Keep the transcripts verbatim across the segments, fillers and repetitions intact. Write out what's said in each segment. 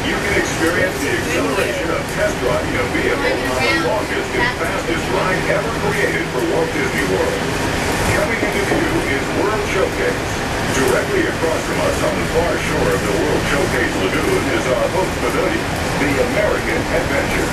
You can experience the exhilaration of test driving a vehicle on the longest and fastest ride ever created for Walt Disney World. Coming into view is World Showcase. Directly across from us on the far shore of the World Showcase Lagoon is our host pavilion, the American Adventure.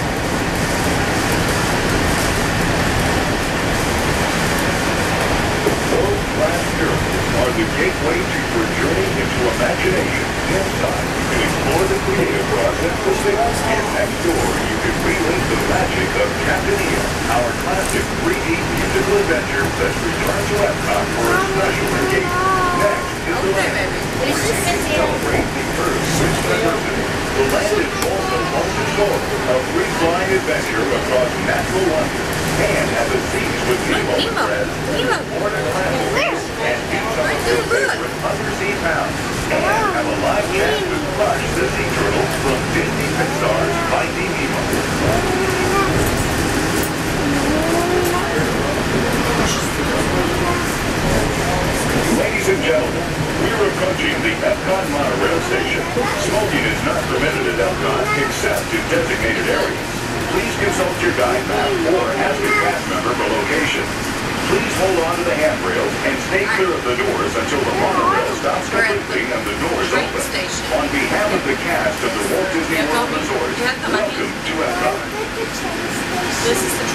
World-class pyramids are the gateway to your journey into imagination. Inside, you can explore the creative process for sales. And next door, you can relive the magic of Captain EO, our classic three D musical adventure that's returned to Epcot for a special engagement. Next is the land, where you can celebrate the Earth's sixth anniversary. The land is home to most historical, a free-flying adventure across natural wonders. And has a seas with Nemo and Fred, water classics, and do some of your favorite undersea pounds. And have a live chat with Rush the Sea Turtle from Disney Pixar's Finding Nemo. Ladies and gentlemen, we're approaching the Epcot monorail station. Smoking is not permitted at Epcot except in designated areas. Please consult your guide map or ask a cast member for location. Please hold on to the handrails and stay clear of the doors until the monorail stops completely and the doors open. On behalf of the cast of the Walt Disney World Resort, welcome to Epcot. This is the